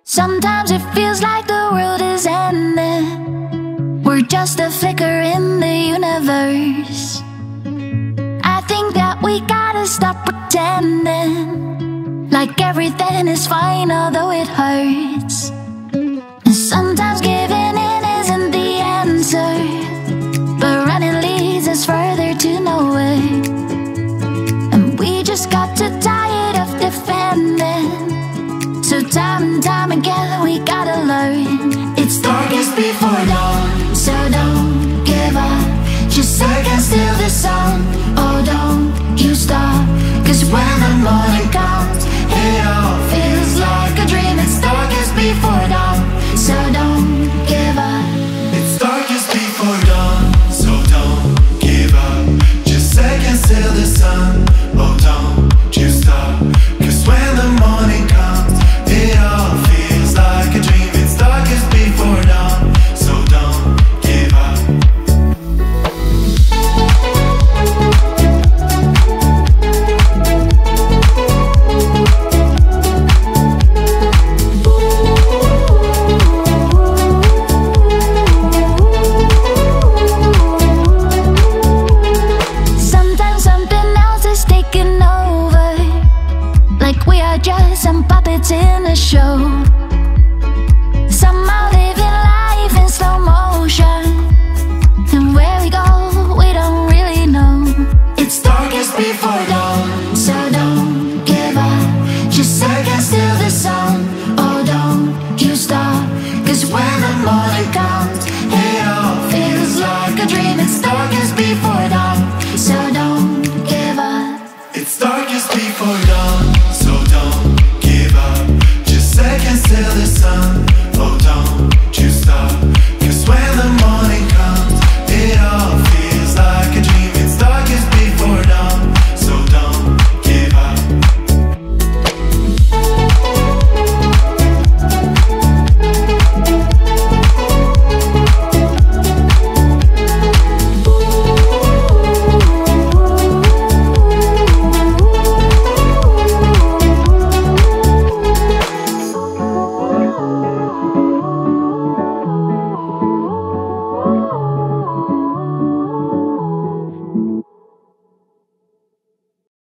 Sometimes it feels like the world is ending. We're just a flicker in the universe. I think that we gotta stop pretending like everything is fine, although it hurts. And sometimes giving in isn't the answer, but running leads us further to nowhere. And we just got too tired of defending. So time and time again we gotta learn. It's darkest before dawn, so don't give up. Just seconds till the sun. Oh, don't you stop, 'cause when the morning comes, it all feels like a dream. It's darkest before dawn, so don't give up. It's darkest before dawn, so don't give up. Just seconds till the sun. Oh, don't you stop, 'cause when the morning comes, it all feels like a dream. It's darkest before dawn, so don't give up. Sometimes something else is taking over, like we are just some puppets in a show. Somehow living life in slow motion, and where we go, we don't really know. It's darkest before dawn, so don't give up. Just seconds till the sun. Oh, don't you stop, 'cause when the morning comes, it all feels like a dream. It's darkest before dawn, so don't give up. It's darkest before dawn, so don't give up. Just seconds till the sun.